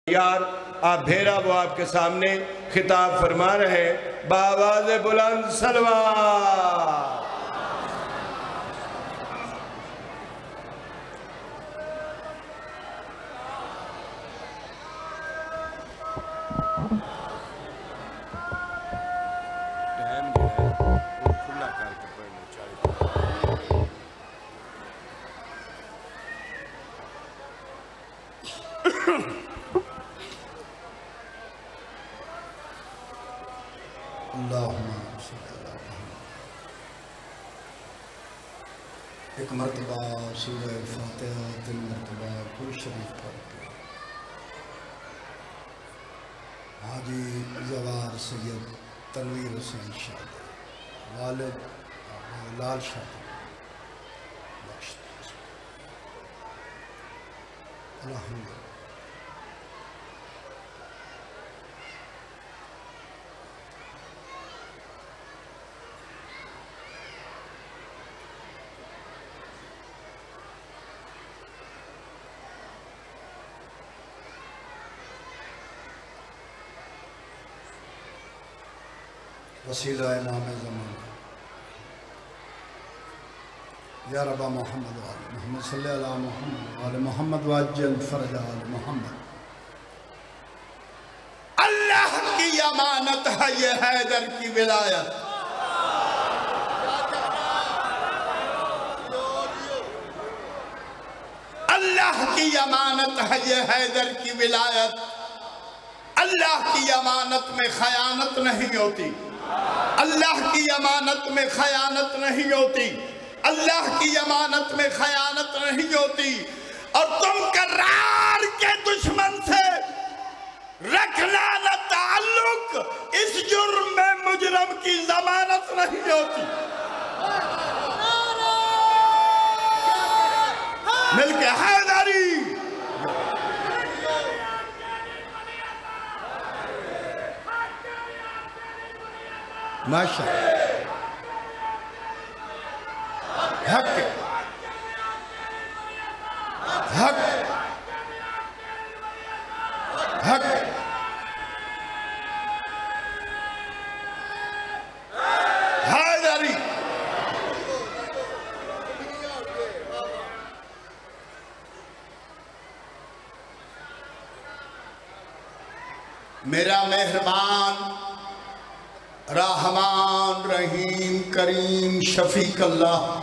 یار آپ بھیرا وہ آپ کے سامنے خطاب فرما رہے ہیں بآواز بلند سلوات ایک مرتبہ سورہ فاتحہ 3 مرتبہ کل شریف پڑھ کے حاجی زوار سید تنویر حسین شاہ والد لال شاہ الحمدللہ وسیلہ امام زمان یا رب محمد و آل محمد صلی اللہ علیہ محمد و آل محمد واجل فرج آل محمد اللہ کی امانت ہے یہ حیدر کی ولایت اللہ کی امانت ہے یہ حیدر کی ولایت اللہ کی امانت میں خیانت نہیں ہوتی اللہ کی امانت میں خیانت نہیں ہوتی اللہ کی امانت میں خیانت نہیں ہوتی اور تم کرار کے دشمن سے رکھنا نہ تعلق اس جرم میں مجرم کی ضمانت نہیں ہوتی مل کے حیدری ماشاء حق حق حق حیدری میرا مہربان رحمان رحیم کریم شفیق اللہ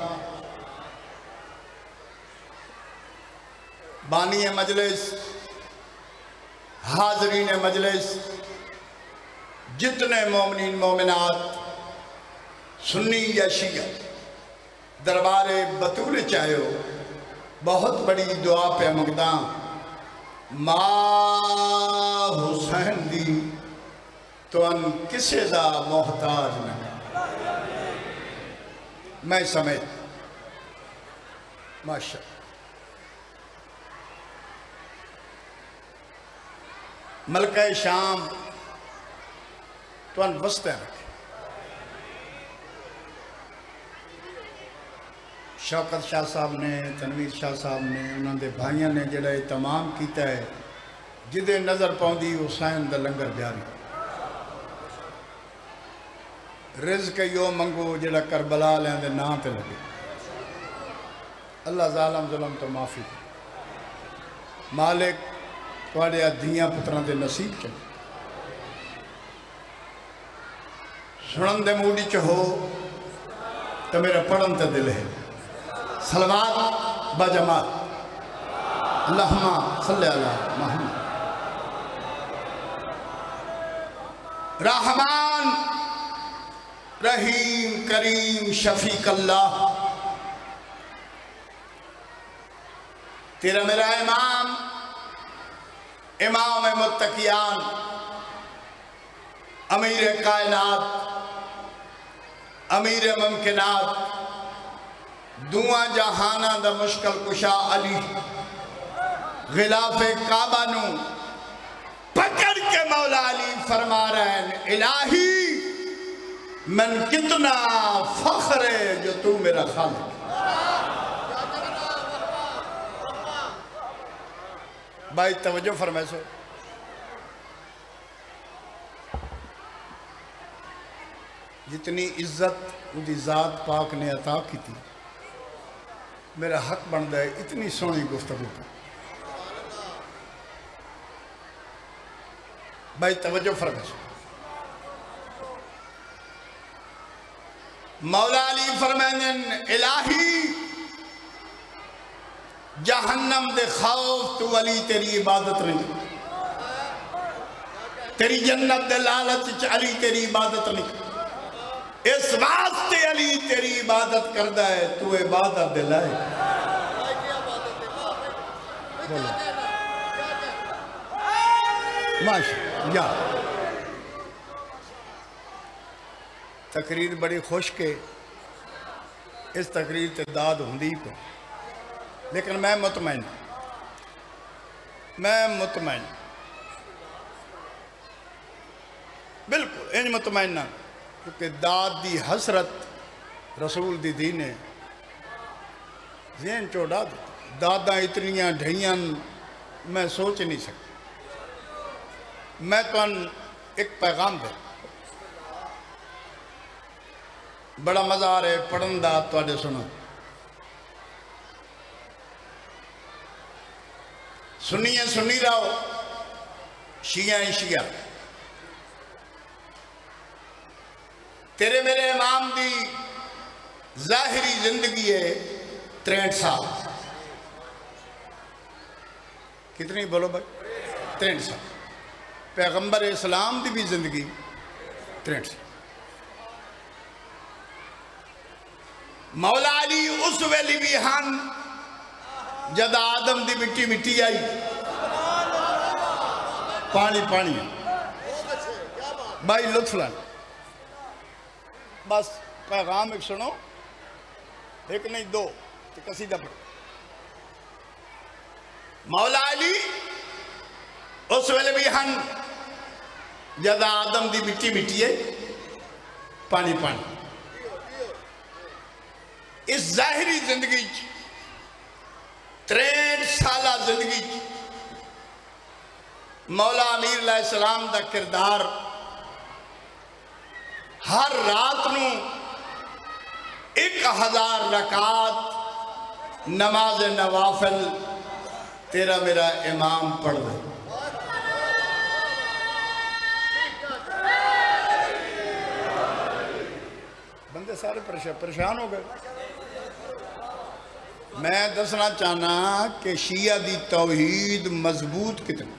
بانی مجلس حاضرین مجلس جتنے مومنین مومنات سنی یا شیعہ دربار بطول چاہے ہو بہت بڑی دعا پہ مقدام ماں حسین دی تو ان کسے دا محتاج نہ میں سمیت ماشاء ملکہ شام تو ان وسطے رکھے شوکت شاہ صاحب نے تنویر شاہ صاحب نے انہوں دے بھائیاں نے جڑا اہتمام کیتا ہے جدے نظر پاؤندی حسین دا لنگر جاری رزق یو منگو جڑا کربلا لیں دے نام تے لگے اللہ ظالم ظلم تو معافی مالک توڑے دھیاں پتران دے نصیب چلے سنن دے موڈی چہو تو میرا پڑھن تے دل ہے صلوات بجماعت اللہم صلی اللہ محمد رحمان رحیم کریم شفیق اللہ تیرا میرا امام امام متقیان امیر کائنات امیر ممکنات دعا جہانہ دا مشکل کشا علی غلاف کعبہ نو پکڑ کے مولا علی فرما رہے ہیں الہی من کتنا فخر ہے جو تو میرا خالق بھائی توجہ فرمائے سو جتنی عزت ان کی ذات پاک نے عطا کی تھی میرا حق بنتا ہے اتنی سونی گفتگو پر بھائی توجہ فرمائیں مولا علی فرمائیں الہی جہنم دے خوف تو علی تیری عبادت نہیں تیری جنت دے لالچ علی تیری عبادت نہیں اس واسطے علی تیری عبادت کردہ ہے تو عبادت دے لائے ماشاء یا تقریر بڑی خوش کے اس تقریر تے داد ہوندی کو لیکن میں مطمئن بالکل انج مطمئن نہ کیونکہ داد دی حسرت رسول دی دین ہے ذہن چوڑا داداں اتنیاں ڈھائیاں میں سوچ نہیں سکتا میں تو ایک پیغام دے بڑا مزہ آ رہے پڑھن دا تو سنو سنی رہو شیعہ تیرے میرے امام دی ظاہری زندگی ہے 63 سال کتنی بولو بھائی 63 سال پیغمبر اسلام دی بھی زندگی 63 سال مولا علی اس ویلی بھی ہن جد آدم دی مٹی آئی پانی بھائی لطف لائن بس پیغام ایک سنو ایک نہیں دو قصیدہ پڑھو مولا علی اس ویلے بھی ہن جد آدم دی مٹی ہے پانی اس ظاہری زندگی 63 سالہ زندگی مولا امیر علیہ السلام دا کردار ہر رات نو 1000 رکعات نماز نوافل تیرا میرا امام پڑھ دے بندے سارے پریشان ہو گئے میں دسنا چاہنا کہ شیعہ دی توحید مضبوط کتنی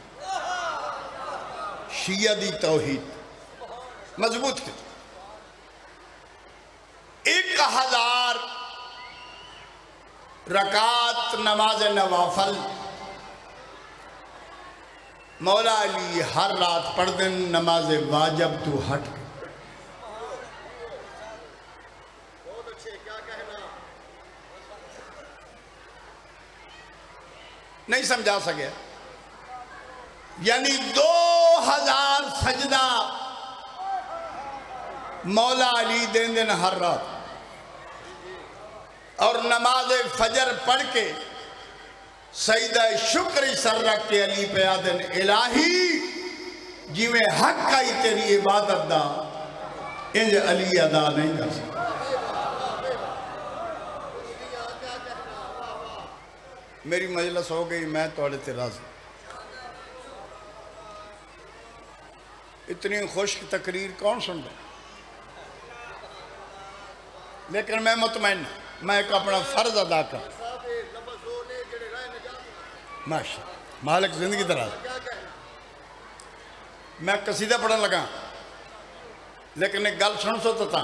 شیعہ دی توحید مضبوط کتنی 1000 رکعات نماز نوافل مولا علی ہر رات پڑھ دن نماز واجب تو ہٹ نہیں سمجھا سکے یعنی 2000 سجدہ مولا علی دن ہر رات اور نماز فجر پڑھ کے سجدہ شکر سر رکھ کے علی پہ آدن الہی جی میں حق آئی تیری عبادت دا انج علی ادا نہیں کر سکتا میری مجلس ہو گئی میں توڑے تے راضی اتنی خشک تقریر کون سن رہا لیکن میں مطمئن میں ایک اپنا فرض ادا کر ماشاء مالک زندگی دراز میں قصیدہ پڑھن لگا لیکن ایک گل سن سو تا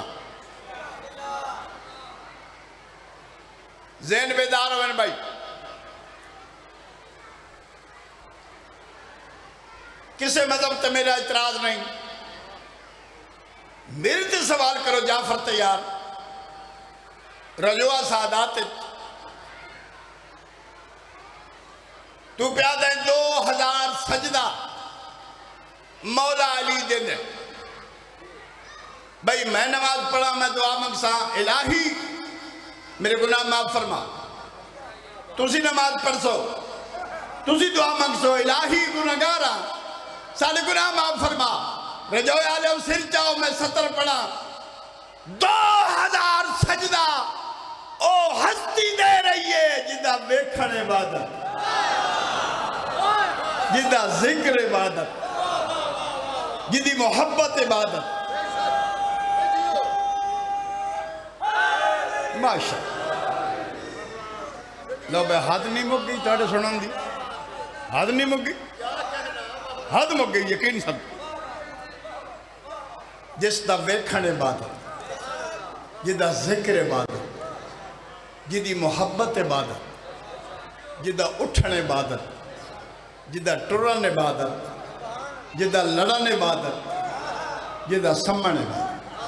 ذہن بیدار ہوئے بھائی کسے مذہب تے میرا اعتراض نہیں میرے تے سوال کرو جعفر تیار رجوع سعادات تو پیادہ 2000 سجدہ مولا علی دن بھائی میں نماز پڑھا میں دعا منگسا الہی میرے گناہ معاف فرما تسی نماز پڑھ سو تسی دعا منگسو الہی گناہگارا سارے گناہ معاف فرما رجوع علیہ سر چاہو میں 70 پڑھا 2000 سجدہ او ہستی دے رہی ہے جدہ ویکھن عبادت، جدہ ذکر عبادت، جدی محبت عبادت. ماشاء لو بے حد نہیں مک گئی تاڑے سنن دی، حد نہیں مک گئی، حد مک گئی یقین سب. جس دا ویکھن عبادت، جدہ ذکر عبادت، جدی محبت عبادت، جدہ اٹھن عبادت، جدہ ٹرن عبادت، جدہ لڑن عبادت، جدہ سمن عبادت.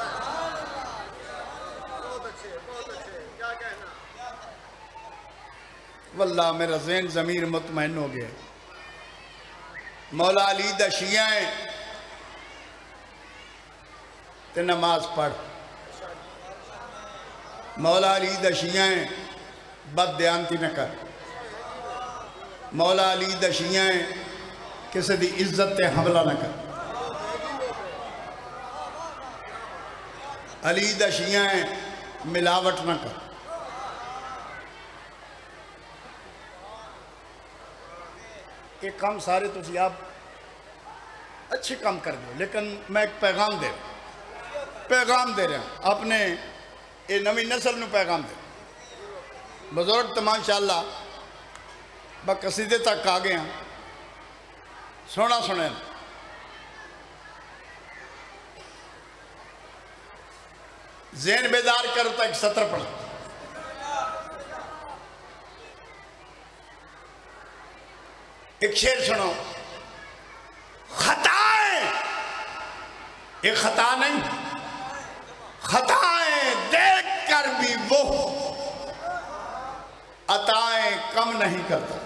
واللہ میرا ذہن ضمیر مطمئن ہو گیا. مولا علی دا شیعہ ہیں تے نماز پڑھ، مولا علی دا شیعہ ہیں بد دیانتی نہ کر، مولا علی دا شیعہ ہیں کسی دی عزت تے حملہ نہ کر، علی دا شیعہ ہیں ملاوٹ نہ کر. یہ کام سارے تو آپ اچھے کام کر دو، لیکن میں ایک پیغام دے رہا ہوں اپنے یہ نوی نسل نو پیغام دے. بزرگ تو ماشاءاللہ قصیدے تک آ گئے ہیں، سونا سنے ذہن بیدار کرو تو ایک سطر پڑھ. ایک شعر سنو، خطائیں، ایک خطا نہیں، خطائیں دیکھ کر بھی وہ عطائیں کم نہیں کرتا.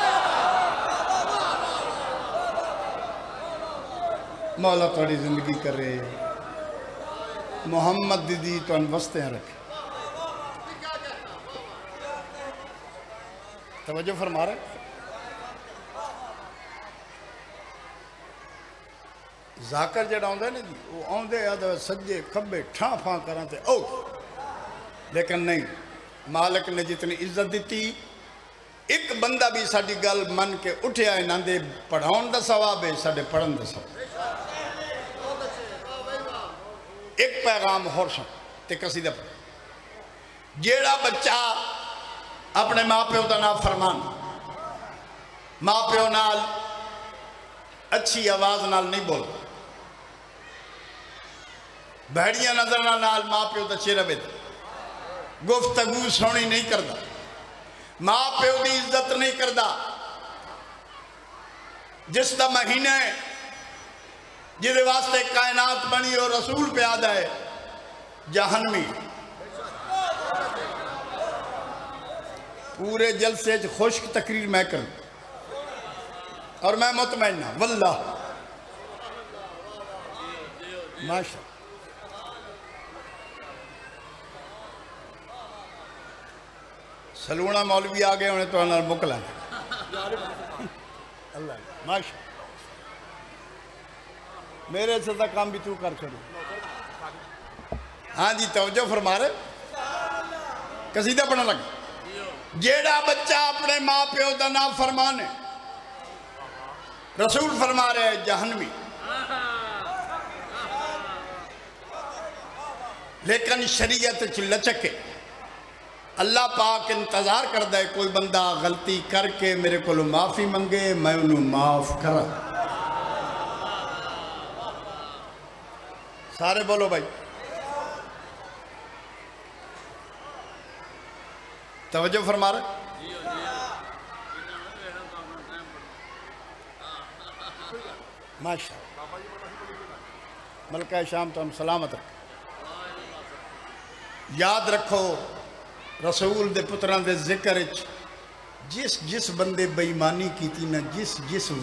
مولا تھوڑی زندگی کر رہے ہیں، محمد دیدی تو انوستے ہیں رکھے. توجہ فرما رہے ذاکر جڑا ہوندہ ہے نا جی، وہ آندے آدھے سجے کھبے ٹھاں پھاں کران تے او، لیکن نہیں، مالک نے جتنی عزت دیتی ایک بندہ بھی ساڑی گل من کے اٹھے آئے نہ دے پڑھاؤن دا ثواب ہے، ساڑے پڑھن دا ثواب. ایک پیغام ہور سن تے قصیدہ پڑھ. جیڑا بچہ اپنے ماں پیو دا نام فرمان، ماں پیو نال اچھی آواز نال نہیں بول، بھیڑیاں نظرنا نال ماں پیو دا چہرہ بے گفتگو سونی نہیں کردا، ماں پیو دی عزت نہیں کردا. جس دا مہینہ ہے جدے واسطے کائنات بنی اور رسول پہ آدھا ہے جہنمی، پورے جلسے خشک تقریر میں کروں اور میں مطمئن ہوں واللہ ماشاء سلونہ مولوی آگئے انہیں تو انہوں نے مکلا اللہ ماشاء میرے سے تک کام بھی تو کر چھوڑو. ہاں جی توجہ فرما رہے قصیدہ پڑھنے لگا. جیڑا بچہ اپنے ماں پیو دا نام فرمانے رسول فرما رہے جہنمی، لیکن شریعت لچکے اللہ پاک انتظار کر دے کوئی بندہ غلطی کر کے میرے کو معافی منگے میں انہوں معاف کرا. سارے بولو بھائی توجہ فرما رہے. ماشاءاللہ ملکہ شام تو ہم سلامت رکھیں. یاد رکھو رسول دے پتران دے ذکر جس بندے بےایمانی کی تھی نا جس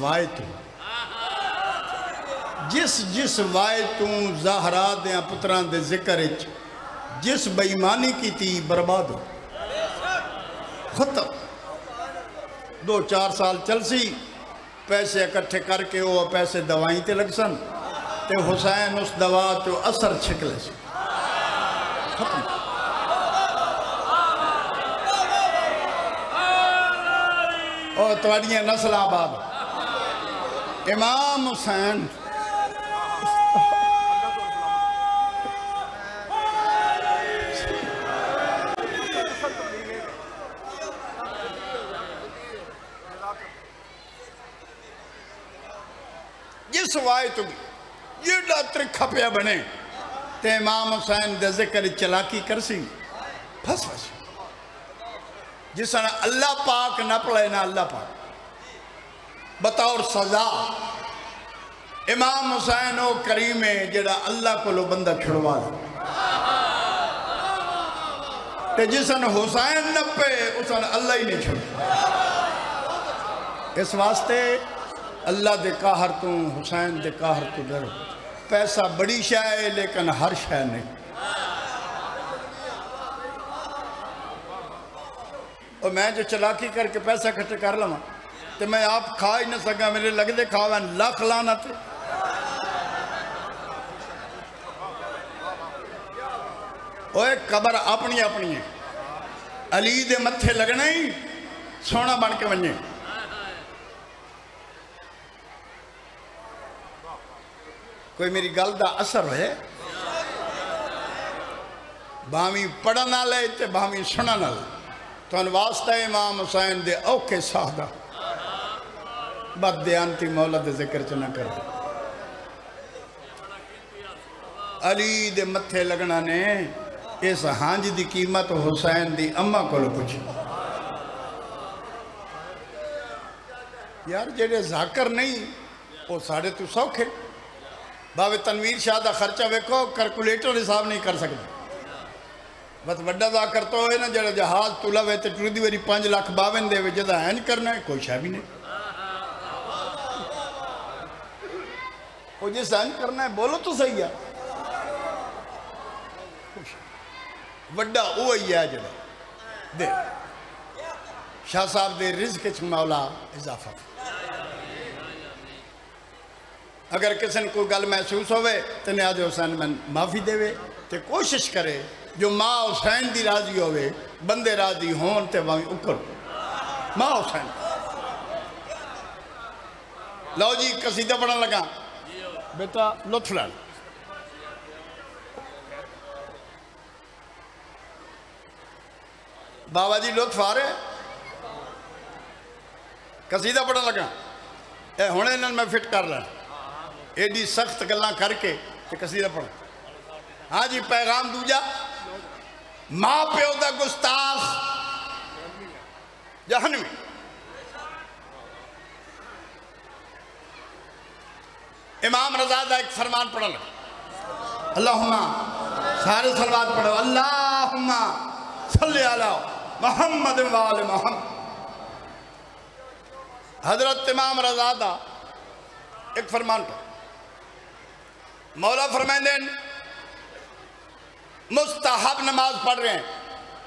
وائے تو زہرا دیاں پتران دے ذکر جس بےایمانی کی تھی برباد ہو ختم. 2-4 سال چل سی پیسے اکٹھے کر کے وہ پیسے دوائیں تے لگ سن تے حسین اس دوا تو اثر چھکلے سی. ختم۔ اور تواڈیاں نسل آباد۔ امام حسین جس وائے تو یہ ڈاکٹر کھپیا بنے تے امام حسین دے ذکر چلاکی کرسی پھس پھس جس نے اللہ پاک نہ پڑھے نہ اللہ پاک بطور سزا امام حسین او کریم ہے جڑا اللہ کو لو بندہ چھڑوا دے تے جس نے حسین نہ پے اس نے اللہ ہی نہیں چھڑوا۔ اس واسطے اللہ دے قہر تو حسین دے قہر تو ڈرو۔ پیسہ بڑی شے ہے لیکن ہر شے نہیں۔ اور میں جو چلاکی کر کے پیسہ کھٹے کر لما تو میں آپ کھا ہی نہ سکا، میرے لگ دے کھاویں لاکھ لعنت ہے۔ اوہ قبر اپنی اپنی ہے، علی دے متھے لگنا ہی سونا بن کے ونجے۔ کوئی میری گل دا اثر ہوئے بھاویں پڑھن نہ لے تے بھاویں سنن نہ لے تو ان واسطہ امام حسین دے اوکے سادہ بد دیانتی مولا دے ذکر چ نہ کر دے۔ علی دے متھے لگنا نے اس ہانج دی قیمت حسین دی اماں کو لو پوچھی۔ یار جڑے ذاکر نہیں وہ ساڑھے تو سوکھے باوے تنویر شاہ دا خرچہ ویکھو کیلکولیٹر حساب نہیں کر سکتے۔ بس وڈا ذاکر تو ہے نا جڑا جہاز تلا وے تے ٹردی ویری 5,52,000 دے وے جدا اینج کرنا ہے کوئی شے بھی نہیں۔ وہ جس اینج کرنا ہے بولو تو صحیح ہے وڈا وہی ہے جڑا دے شاہ صاحب دے رزق وچ مولا اضافہ۔ اگر کسی نے کوئی گل محسوس ہوئے تو نیاز حسین میں معافی دے وے تے کوشش کرے جو ماں حسین دی راضی ہوئے بندے راضی ہون تے وہاں اکر ماں حسین۔ لو جی قصیدہ پڑھنے لگا بیٹا لطف لال۔ بابا جی لطف آ رہے قصیدہ پڑھنے لگا اے ہونے انہوں میں فٹ کر رہا ایڈی سخت گلاں کر کے قصیدہ پڑھا۔ ہاں جی پیغام دوجا ماں پیو دا گستاخ جہنمی۔ امام رضا دا ایک فرمان پڑھا لگا اللہم سارے صلوات پڑھو اللہم صلی علی محمد وآل محمد۔ حضرت امام رضا دا ایک فرمان پڑھا مولا فرمائیں دیں مستحب نماز پڑھ رہے ہیں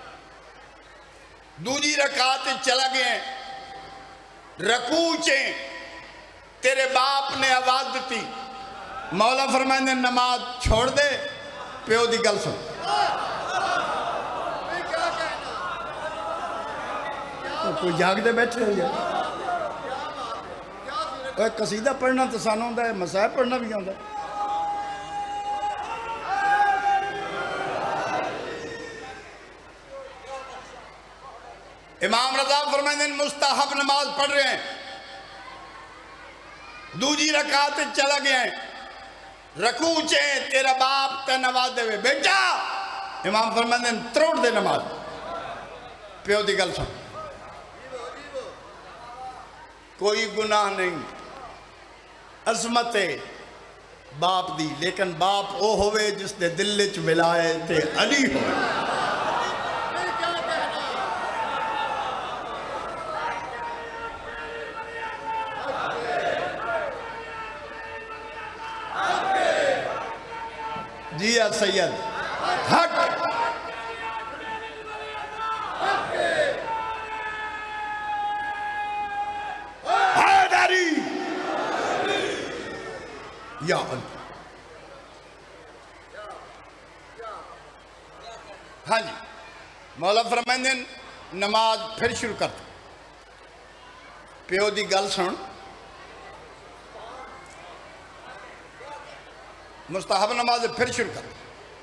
دوجی رکعت چلا گئے ہیں رکوع چیں تیرے باپ نے آواز دیتی مولا فرمائیں دیں نماز چھوڑ دے پیو دی گل سن۔ کوئی جاگ دے بیٹھے ہو جائے قصیدہ پڑھنا تو سانوں ہوتا ہے مسائب پڑھنا بھی ہوتا ہے۔ امام رضا فرمائیں دیں مستحب نماز پڑھ رہے ہیں دوجی رکعت چلا گئے ہیں رکوع چیں تیرا باپ تے نواز دے وے بیٹا امام فرمائیں دیں تروڑ دے نماز پیو دی گل سن۔ کوئی گناہ نہیں عظمت باپ دی لیکن باپ او ہوئے جس دے دل وچ ولایت علی ہوئے۔ جی یا سید حق حیدری یا اللہ ہاں جی مولا فرمائندے نماز پھر شروع کر دو پیو دی گل سن مستحب نماز پھر شروع کر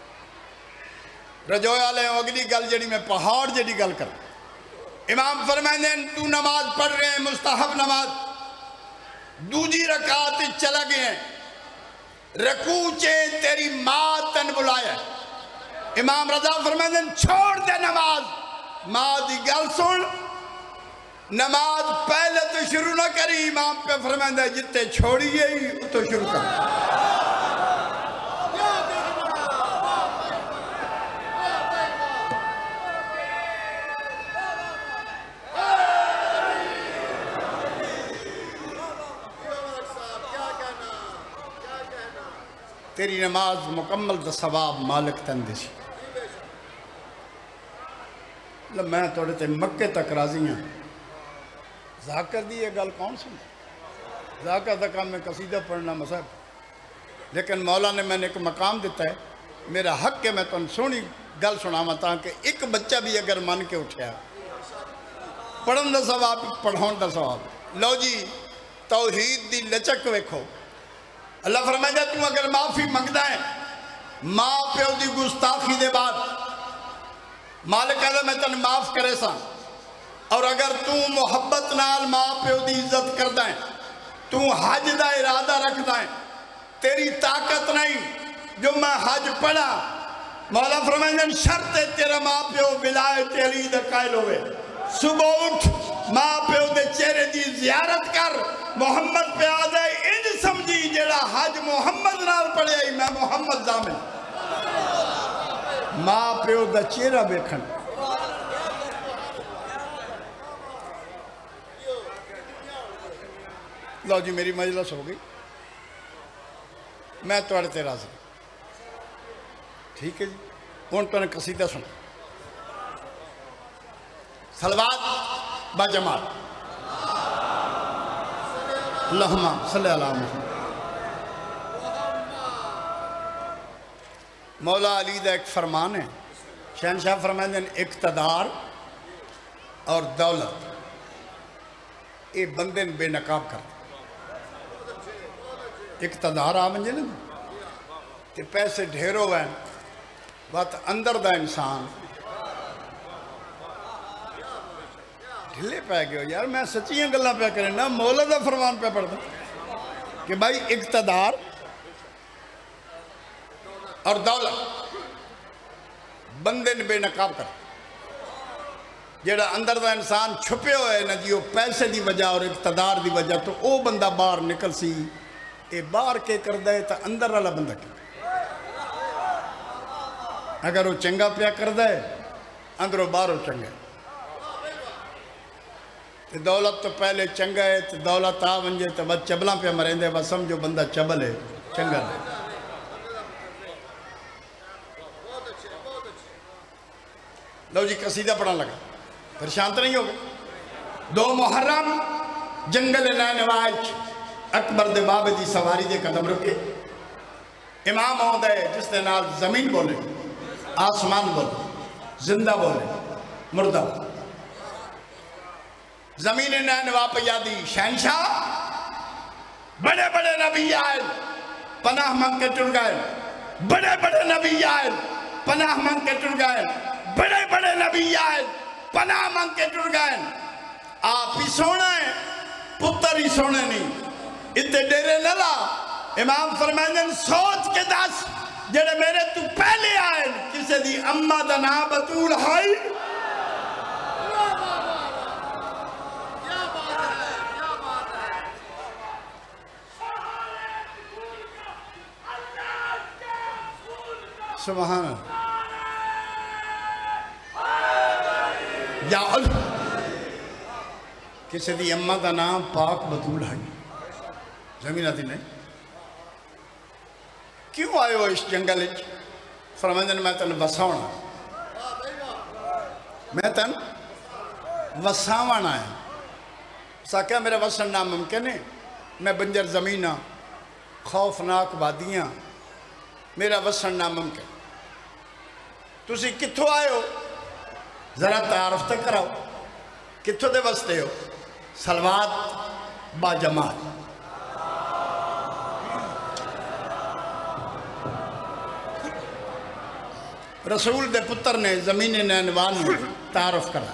رجوع والے اگلی گل جڑی میں پہاڑ جڑی گل کر امام فرمائندے تو نماز پڑھ رہے ہیں مستحب نماز دوجی رکعت چلا گئے ہیں رکوع چے تیری ماں تن بلایا ہے امام رضا فرمائندے چھوڑ دے نماز ماں دی گل سن نماز پہلے تو شروع نہ کری امام پہ فرمائندے جتے چھوڑی گئی تو شروع کر تیری نماز مکمل دا ثواب مالک تندشی میں توڑے تے مکے تک راضی ہیں ذاکر دی یہ گل کون سن ذاکر دا کام میں قصیدہ پڑھنا مصحب لیکن مولا نے میں نے ایک مقام دیتا ہے میرا حق ہے میں تو سونی گل سناواں تاکہ ایک بچہ بھی اگر من کے اٹھیا پڑھن دا ثواب پڑھون دا ثواب لو جی توحید دی لچک ویکھو اللہ فرمائے تم اگر معافی منگدا ہے ماں پیو دی گستاخی دے بعد مالک اللہ میں تن معاف کرے سا اور اگر تو محبت نال ماں پیو دی عزت کردا ہے تو حج دا ارادہ رکھدا ہے تیری طاقت نہیں جو میں حج پڑھا مولا فرمائے شرط ہے تیرا ماں پیو ولایت علی دا قائل ہوئے صبح اٹھ ماں پیو دے چہرے دی زیارت کر محمد پہ آدھے انج سمجھی جیڑا حج محمد نال پڑھے آئی میں محمد زامن ماں پیو دا چہرہ بیکھن لو جی میری مجلس ہو گئی میں توڑے تے راضی ٹھیک ہے جی ہون تو نے قصیدہ سنا صلوات با جماعت اللہم صلی اللہ علیہ وسلم مولا علی دا ایک فرمان ہے شہنشاہ فرمائیں دیں اقتدار اور دولت یہ بندے بے نقاب کر اقتدار آمنجے نا کہ پیسے ڈھیرو ہیں بات اندر دا انسان ڈھلے پہ گئے یار میں سچیاں گلہ پہ کریں نا مولا دا فرمان پہ پڑھ دیں کہ بھائی اقتدار اور دولت بندے نے بے نقاب کر جیڑا اندر دا انسان چھپے ہوئے نا جی وہ پیسے دی وجہ اور اقتدار دی وجہ تو او بندہ باہر نکل سی اے باہر کے کر دے تا اندر والا بندہ کی اگر وہ چنگا پیا کر دے اندر وہ باہر وہ چنگا ہے دولت تو پہلے چنگا ہے تو دولت آ ونجے تو بس چبلاں پہ مرین دے بس سمجھو بندہ چبل ہے چنگا دے لو جی قصیدہ پڑھا لگا پھر شانت نہیں ہوگا 2 محرم جنگل نینواج اکبر دے بابے دی سواری دے قدم رکے امام ہوتا ہے جس نے نال زمین بولے آسمان بولے زندہ بولے مردہ بولے زمین نینوا پہ یادی شہنشاہ بڑے بڑے نبی آئے پناہ منگ کے ٹر گئے بڑے بڑے نبی آئے پناہ منگ کے ٹر گئے بڑے بڑے نبی آئے پناہ منگ کے ٹر گئے آپ ہی سونا ہے پتر ہی سونے نہیں اتنے ڈیرے للا امام فرمائن سوچ کے دس جڑے میرے تو پہلے آئے کسے دی اممہ دا نا بطول ہائی سبحان اللہ یا اللہ کسی دی اممہ دا نام پاک بطول ہے زمین آتی نہیں کیوں آئے ہو اس جنگل فرمائندن میں تن وساونا میں تن وساونا ہے ساکہ میرا وسن نام ممکن ہے میں بنجر زمینہ خوفناک وادیاں میرا وسن نام ممکن تسی کتھوں آئے ہو ذرا تعارف تک کراؤ کتھوں دے وستے ہو سلوات با جماعت رسول دے پتر نے زمین نینوان میں تعارف کرا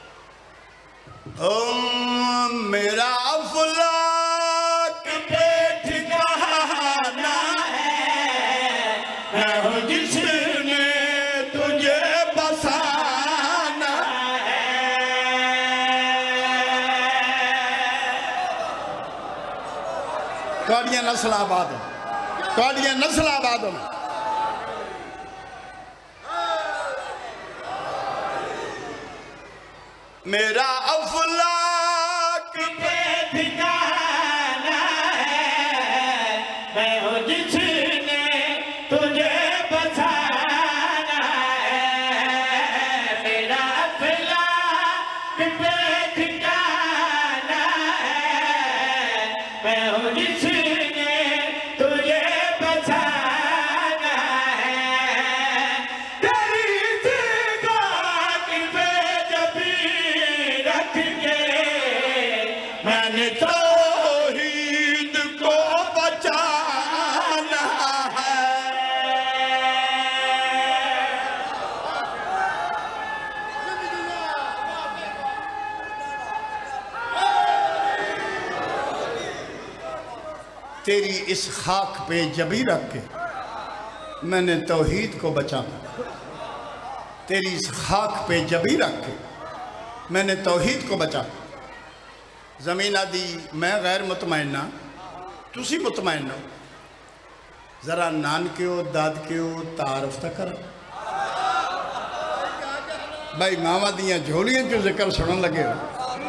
میرا افلاک پہ ٹھکانا ہے میں ہوں جس نے تجھے بسانا ہے کوڑیاں نسل آباد ہوں کوڑیاں نسل آباد ہوں میرا افلاک پہ ٹھکانا ہے میں ہوں جس نے تجھے بسانا ہے میرا افلاک پہ ٹھکانا ہے میں ہوں جس نے تجھے بسانا ہے تیری سگاٹ پہ جبھی میں نے توحید کو بچانا ہے تیری اس خاک پہ جبی رکھ کے میں نے توحید کو بچانا تیری اس خاک پہ جبی رکھ کے میں نے توحید کو بچانا زمین آدھی میں غیر مطمئنہ تسی مطمئن ہو ذرا نانکیو دادکیو تعارف تک کرو بھائی ماما دیاں جھولیاں جو ذکر سنن لگے ہو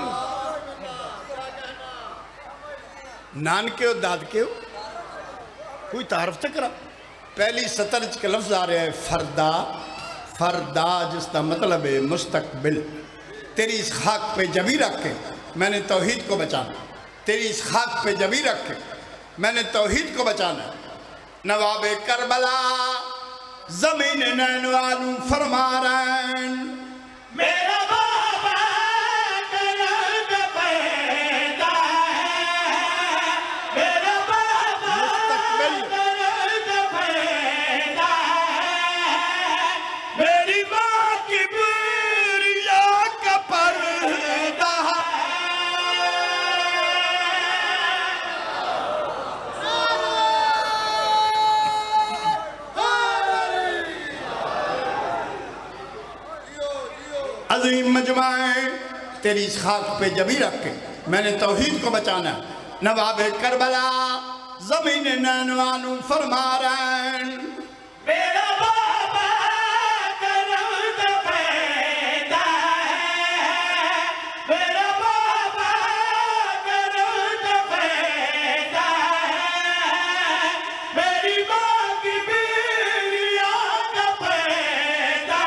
نانکیو دادکیو کوئی تعارف تک کرو پہلی سطر کے لفظ آ رہے ہیں فردا فردا جس کا مطلب ہے مستقبل تیری اس خاک پہ جبی رکھ کے میں نے توحید کو بچانا تیری اس خاک پہ جبی رکھ کے میں نے توحید کو بچانا نواب کربلا زمین نینوان فرما رہے ہیں میرا بابا کرد پیدا ہے میرا بابا کرد پیدا ہے میری ماں کی بریا کا پردہ عظیم مجمع تیری اس خاک پہ جبی رکھ کے میں نے توحید کو بچانا نواب کربلا زمین نینوان فرما رہے ہیں میرا بابا کرد پیدا ہے میرا بابا کرد پیدا ہے میری ماں کی بیلیا کا پیدا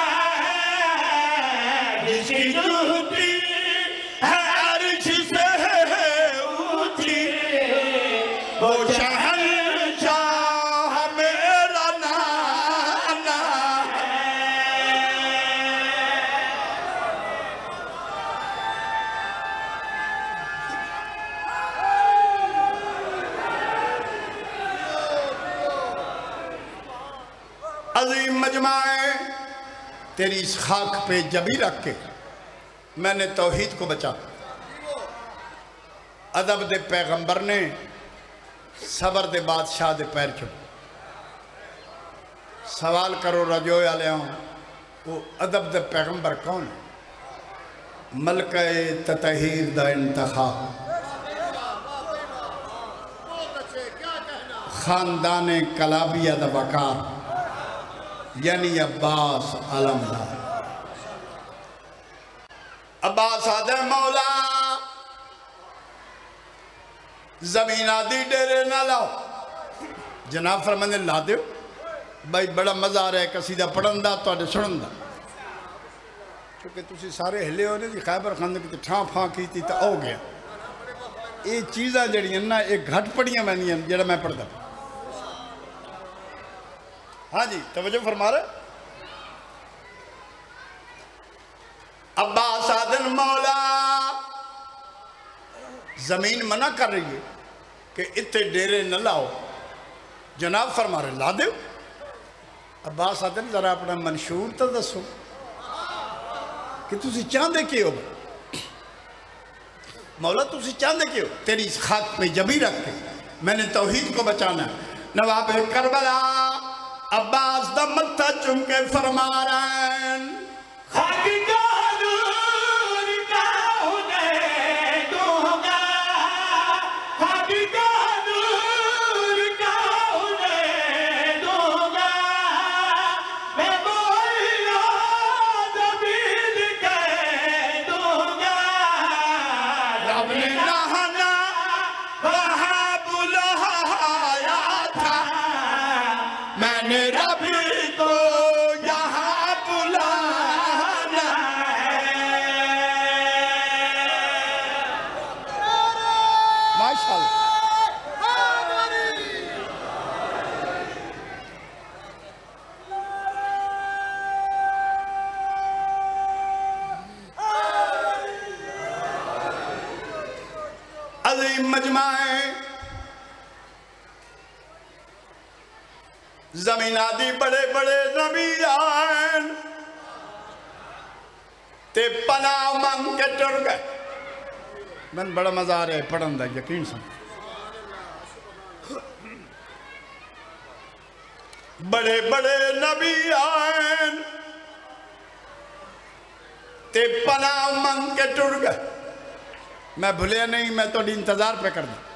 ہے جس کی جوتی ہے عرش سے اونچی وہ شہنشاہ میرا نانا عظیم مجمع تیری اس خاک پہ جبی رکھ کے میں نے توحید کو بچا ادب دے پیغمبر نے صبر دے بادشاہ دے پیر چھو سوال کرو رجوع علیہ وہ ادب دے پیغمبر کون ہے ملکہ تطہیر دا انتخاب خاندان کلابیہ دا وقار یعنی عباس علمدار عباس آدھے مولا زمین آدھی ڈیرے نہ لاؤ جناب فرمانے لا دیو بھائی بڑا مزہ آ رہا ہے قصیدہ پڑھن دا تو آدھے سنن دا کیونکہ تسی سارے ہلے ہونے دی خیبر خاندے کی ٹھاں پھاں کی تھی تو ہو گیا یہ چیزاں جڑی ہیں نا ایک گھٹ پڑیاں میں نہیں ہیں جڑا میں پڑھ دا ہاں جی توجہ فرما رہے عباس آدن مولا زمین منع کر رہی ہے کہ اتنے ڈیرے نہ لاؤ، جناب فرما رہے لا دو۔ عباس آدن ذرا اپنا منشور تو دسو کہ تسی چاندے کیوں ہو مولا، تسی چاندے کیوں؟ تیری اس خاک میں جبی رکھ کے میں نے توحید کو بچانا ہے۔ نواب کربلا عباس دا متھا چم کے فرما رہے ہیں خاکی کا نور کا انہیں دوں گا، خاکی کا نور کا انہیں دوں گا، میں مولا زمین کے دوں گا۔ رب نے نہانا وہاں بلایا تھا، میں نے رب کو یہاں بلانا ہے۔ ماشاءاللہ عظیم مجمع ہے، زمین آدھی بڑے بڑے نبی آئین تے پناہ مانگ کے ٹر گئے۔ من بڑا مزہ آ رہا ہے پڑھن دا، یقین سن بڑے بڑے نبی آئین تے پناہ مانگ کے ٹر گئے۔ میں بھولیا نہیں، میں تو انتظار پہ کر دوں۔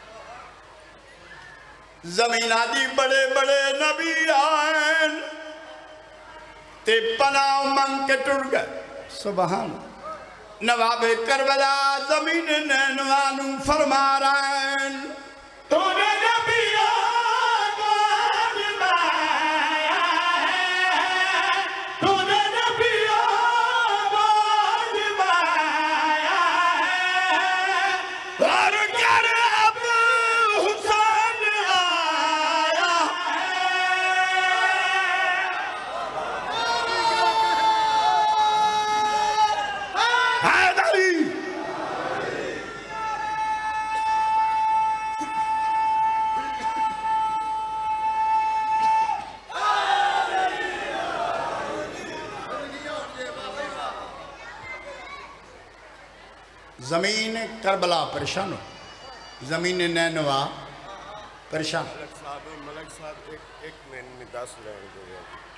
زمین آدھی بڑے بڑے نبی آئین تے پناہ مانگ کے ٹر گئے۔ سبحان نواب کربلا زمین نینوانو فرما رہے ہیں تو نے نبیوں کو آزمایا ہے، تو نے نبیوں کو آزمایا ہے، اور کر اب حسین آیا حیدری۔ زمین کربلا پریشان ہو، زمین نینوا پریشان۔ ملک صاحب ایک منٹ 10 لین دے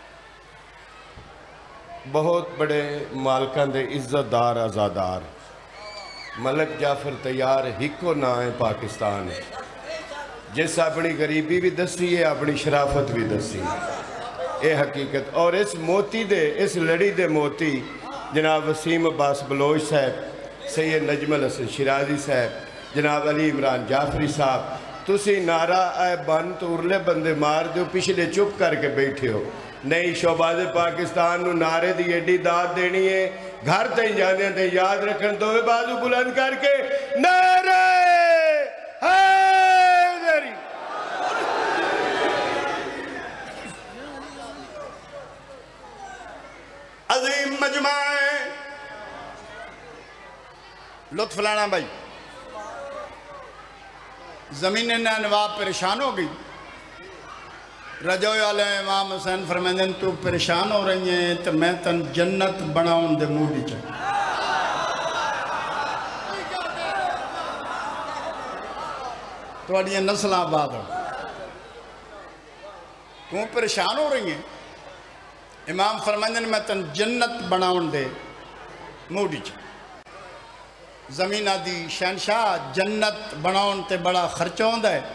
بہت بڑے مالکان دے عزت دار آزادار ملک جعفر تیار ہکو نہ ہے پاکستان ہے، جس اپنی غریبی بھی دسی ہے، اپنی شرافت بھی دسی ہے، اے حقیقت۔ اور اس موتی دے، اس لڑی دے موتی جناب وسیم عباس بلوچ صاحب، سید نجم الحسن شیرازی صاحب، جناب علی عمران جعفری صاحب، تسی نعرہ اے بن تو ارلے بندے مار دیو، پچھلے چپ کر کے بیٹھے ہو۔ نئی شعباز پاکستان نو نعرے دی ایڈی داد دینی ہے، گھر تیں جانے تیں یاد رکھن دو بازو بلند کر کے نعرہ حیدری۔ عظیم مجمع ہے، لطف لانا بھائی۔ زمین نینوا پریشان ہو گئی، رجوع علیہ امام حسین فرمائیں تو پریشان ہو رہی ہیں تو میں تن جنت بناؤں دے موڈی چاہیے۔ تو اڈیاں نسل آباد ہو، کیوں پریشان ہو رہی ہیں؟ امام فرمائیں میں تن جنت بناؤں دے موڈی چاہیے۔ زمین آدھی شہنشاہ جنت بناؤں تے بڑا خرچہ ہوندہ ہے۔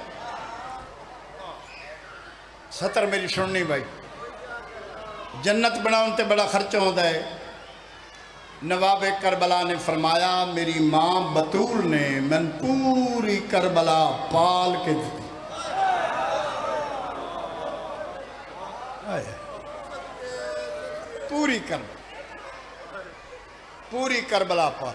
ستر میری سننی بھائی، جنت بناؤں تے بڑا خرچہ ہوندہ ہے۔ نواب کربلا نے فرمایا میری ماں بطول نے من پوری کربلا پال کے دی، پوری کربلا پال۔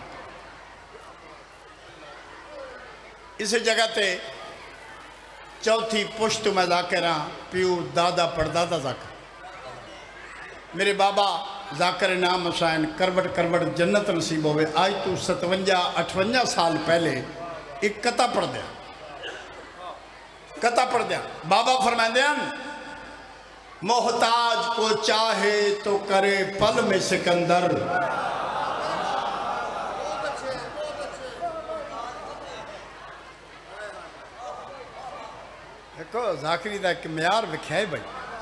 اس جگہ تے چوتھی پشت میں ذاکرہ پیو دادا پڑھ دادا ذاکر۔ میرے بابا ذاکر نام حسین کروٹ کروٹ جنت نصیب ہوئے. آج تو 57-58 سال پہلے ایک قطع پڑھ دیا. بابا فرمائیں ہیں محتاج کو چاہے تو کرے پل میں سکندر. دیکھو ذاکری دا ایک معیار وکھائے بھائی.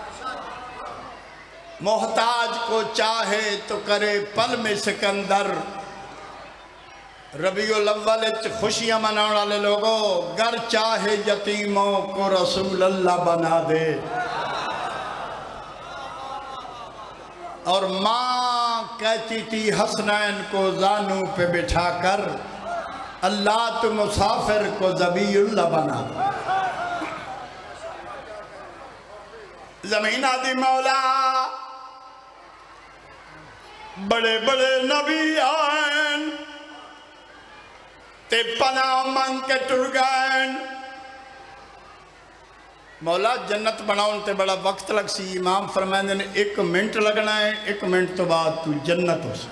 محتاج کو چاہے تو کرے پل میں سکندر. ربیع الاول خوشیاں منانے والے لوگوں گر چاہے یتیموں کو رسول اللہ بنا دے. اور ماں کہتی تھی حسنین کو زانوں پہ بٹھا کر اللہ تو مسافر کو ذبیح اللہ بنا دے. زمین آدھی مولا بڑے بڑے نبی آئین تے پناہ منگ کے ٹر گئن. مولا جنت بناؤن تے بڑا وقت لگ سی. امام فرمائیں نے 1 منٹ لگنا ہے, 1 منٹ تو بعد تو جنت ہو سی.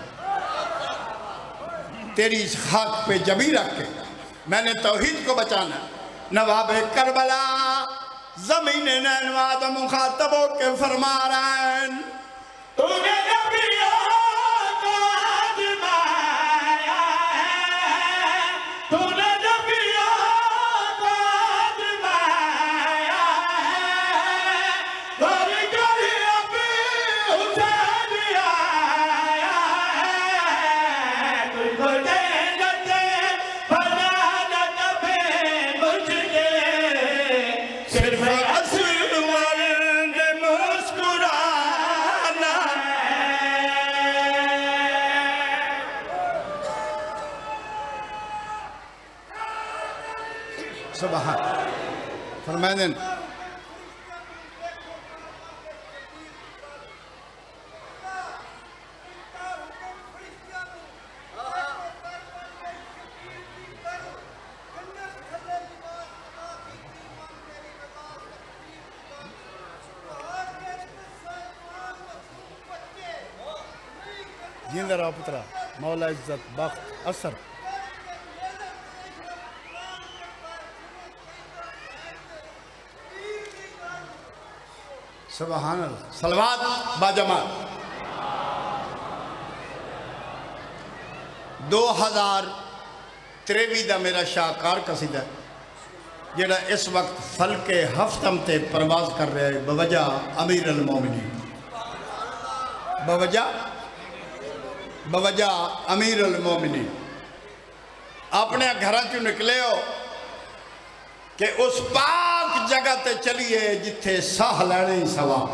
تیری اس خاک پہ جبی رکھ کے میں نے توحید کو بچانا. نواب کربلا زمین نینواد مخاطب ہو کے فرما رہے ہیں تو نے نبیوں کو آزمایا ہے, تو نے نبیوں کو آزمایا ہے, گھر گھر ابھی حسین آیا ہے, تجھ کو جنت بنانا کبھی مجھے صرف سبحان. فرمائیں دیں جیندہ رہا پترا مولا عزت بخت اثر. سبحان اللہ. صلوات باجماعت. 2023 دا میرا شاہکار قصیدہ ہے جڑا اس وقت فلک ہفتم تے پرواز کر رہے ہیں بوجہ امیر المومنین. بوجہ امیر المومنین. اپنے گھراں چوں نکلے ہو کہ اس پاک جگہ تے چلیے جتھے ساہ لینے ہی ثواب.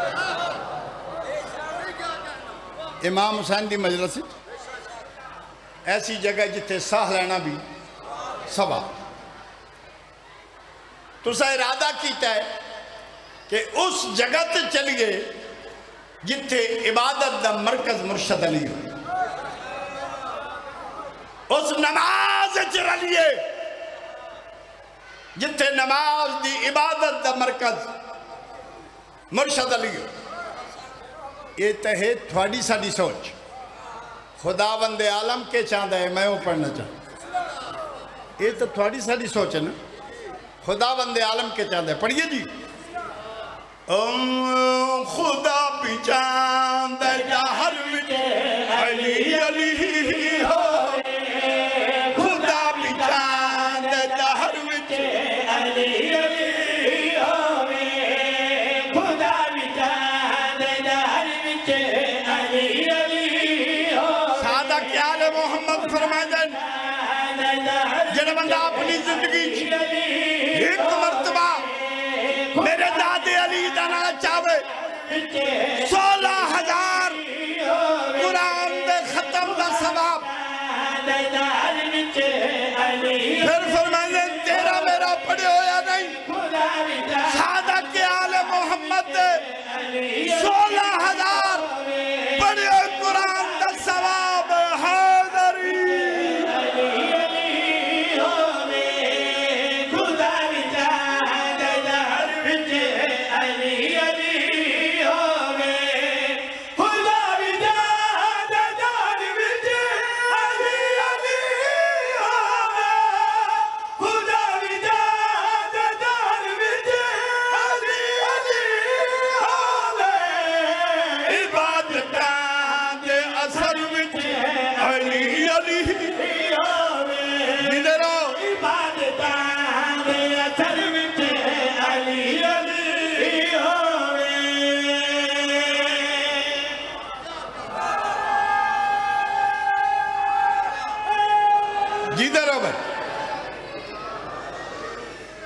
امام حسین دی مجلس ایسی جگہ جتھے ساہ لینا بھی ثواب. تو سا ارادہ کیتا ہے کہ اس جگہ تے چلیے جتھے عبادت دا مرکز مرشد علی ہو. اس نماز چلیے جتھے نماز دی عبادت دا مرکز مرشد علی ہو. یہ تہے تھوڑی ساڑی سوچ. خداوند عالم کے چاندہ ہے میں وہ پڑھنا چاہتا. یہ تو تھوڑی ساڑی سوچ ہے نا. خداوند عالم کے چاندہ ہے. پڑھئے جی. خدا بھی چاندہ جہر وچ علی علی ہو. خدا بھی چاندہ جہر وچ علی علی ہوئے, خدا بھی چاندہ جہر وچ علی علی ہوئے. سادہ کیا لے محمد فرمائے دیں جنہ بندہ اپنی زندگی ایک مرتبہ میرے دادے علی دانا چاہوے 16,000 قرآن دے ختم دا ثواب. پھر فرمائے تیرا میرا پڑھے ہویا نہیں. سادہ کے آل محمد دے 16,000 پڑھے ہوئے قرآن دا ثواب حاضری.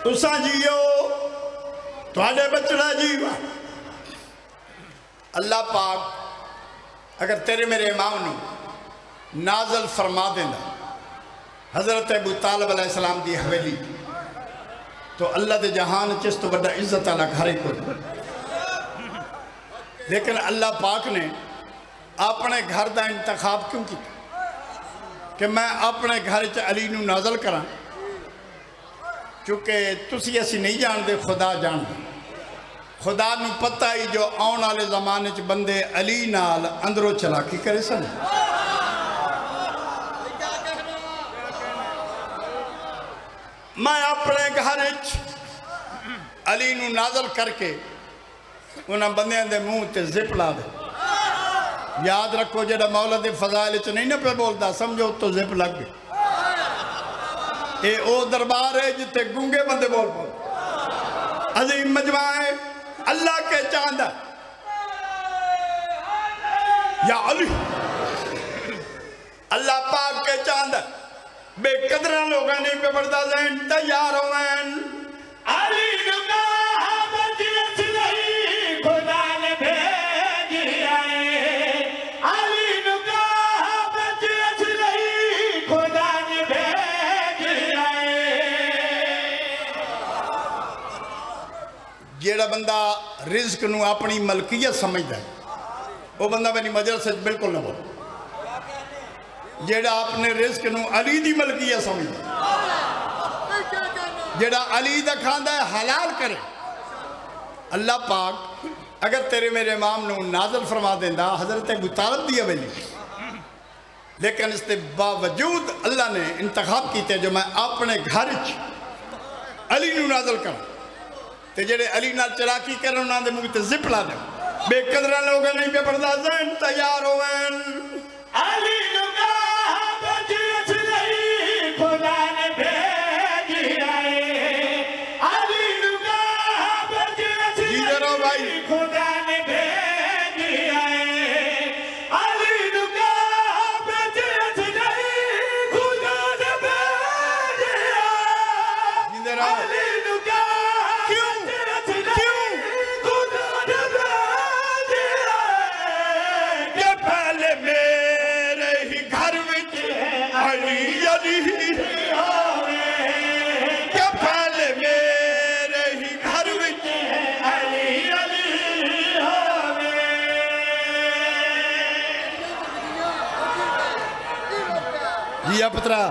تساں جیو تھوڑے بچڑا جیوا اللہ پاک اگر تیرے میرے امام نو نازل فرما دینا حضرت ابو طالب علیہ السلام دی حویلی تو اللہ دے جہان چس تو بڑا عزت اللہ گھرے کو لیکن اللہ پاک نے اپنے گھر دا انتخاب کیوں کی کہ میں اپنے گھر چ علی نو نازل کراں چونکہ تسی ایسی نہیں جان دے خدا جان دے خدا نو پتہ ہی جو آن والے زمانے چ بندے علی نال اندروں چلاکی کرے سن میں اپنے گھر چ علی نو نازل کر کے انہاں بندیاں دے منہ تے زپ لا دے یاد رکھو جڑا مولا دے فضائل چ نہیں نہ پہ بولدا سمجھو تو زپ لگ گئے اے او دربار ہے جتے گنگے بندے بول عظیم مجمع ہے اللہ کے چاند یا علی اللہ پاک کے چاند بے قدرہ لوگاں نہیں پہ بڑھتا ذہن تیار ہوئیں علی نکا بچیت نہیں خدا نے بھیج آئے علی نکا بچیت نہیں خدا نے بھیج آئے جیڑا بندہ رزق نو اپنی ملکیت سمجھتا ہے وہ بندہ میری مجلس سے بالکل نہ بول جیڑا اپنے رزق نو علی دی ملکیت سمجھتا ہے جیڑا علی دا کھاندہ ہے حلال کرے اللہ پاک اگر تیرے میرے امام نو نازل فرما دیندہ حضرت ابو طالب دی اویلی لیکن اس کے باوجود اللہ نے انتخاب کیتے جو میں اپنے گھر علی نو نازل کروں تے جڑے علی نال چلاکی کرن انہاں دے منہ تے زپ لا دے بے قدرہ لوگ نہیں پہ پڑھدا ذہن تیار ہوئیں علی نکا بچیت نہیں خدا نے بھیج آئے علی نکا بچیت نہیں خدا نے بھیج آئے علی نکا بچیت نہیں خدا نے بھیج آئے علی نکا جی پترا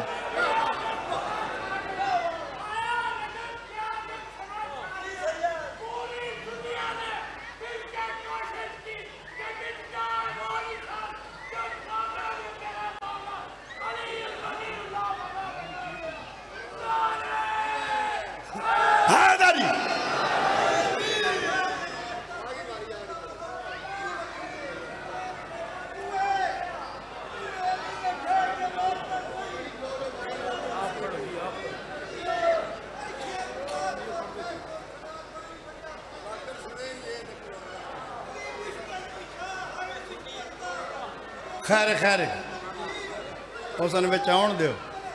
خیر خیر اس نے بچ آن دیو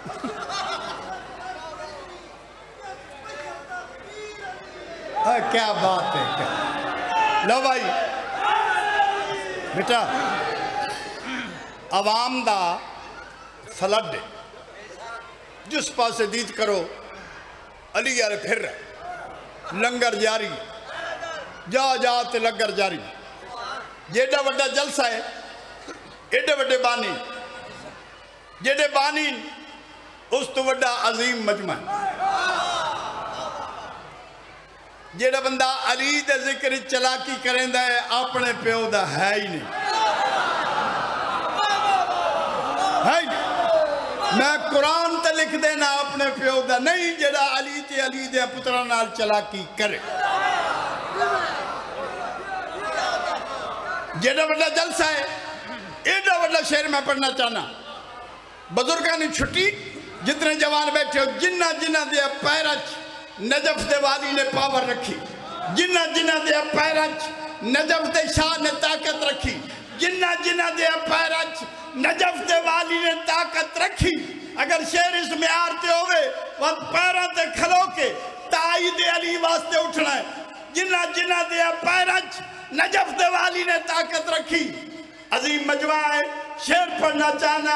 کیا بات ہے لو بھائی بیٹا عوام دا فلڈ جس پاسے دید کرو علی یار پھر رہے لنگر جاری جا جا تے لنگر جاری جیڑا وڈا جلسہ ہے ایڈے وڈے بانی جیڑے بانی اس تو وڈا عظیم مجمع جیڑا بندہ علی دے ذکر چلاکی کریں دا ہے اپنے پیو دا ہے ہی نہیں میں قرآن تے لکھ دینا اپنے پیو دا نہیں جیڑا علی تے علی دے پترہ نال چلاکی کرے جیڑا وڈا جلسہ ہے ایڈا وڈا شعر میں پڑھنا چاہنا بزرگانی چھٹی جتنے جوان بیٹھے ہو جنہ جنہ دیا پیرچ نجف دے والی نے پاور رکھی جنہ جنہ دیا پیرچ نجف دے شاہ نے طاقت رکھی جنہ جنہ دیا پیرچ نجف دے والی نے طاقت رکھی اگر شعر اس میں آرتے ہوئے وقت پیرہ تے کھلو کے ताईद अली वास्ते उठना है जिन्ना जिन्ना दे पैरच नजफ दे वाली ने ताकत रखी अजीम मजमा है शेर पढ़ना चाहना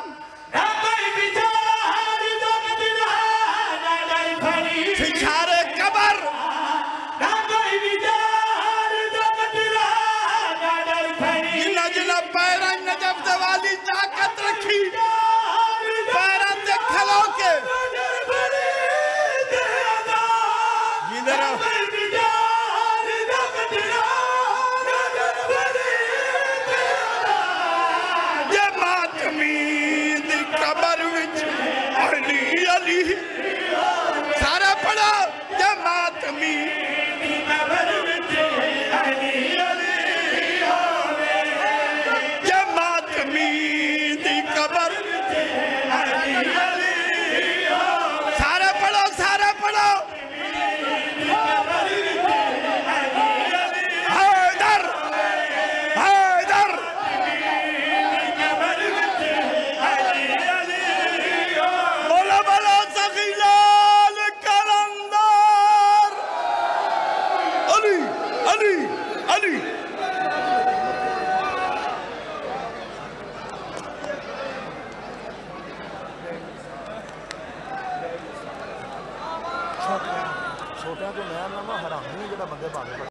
फिछारे कबर जिन्ना जिन्ना पैरच नजफ दे वाली ताकत रखी पैरा ते खलो के सारा पढ़ो जमात में जमात में दी कबर सारा पढ़ो हैदर हैदर बोलो बोलो सखीलाल कलंदर अली अली अली ਛੋਟਿਆਂ ਤੋਂ ਮੈਂ ਨਾ ਹਰਾਮੀ ਜਿਹੜਾ ਬੰਦੇ ਭਾਵੇਂ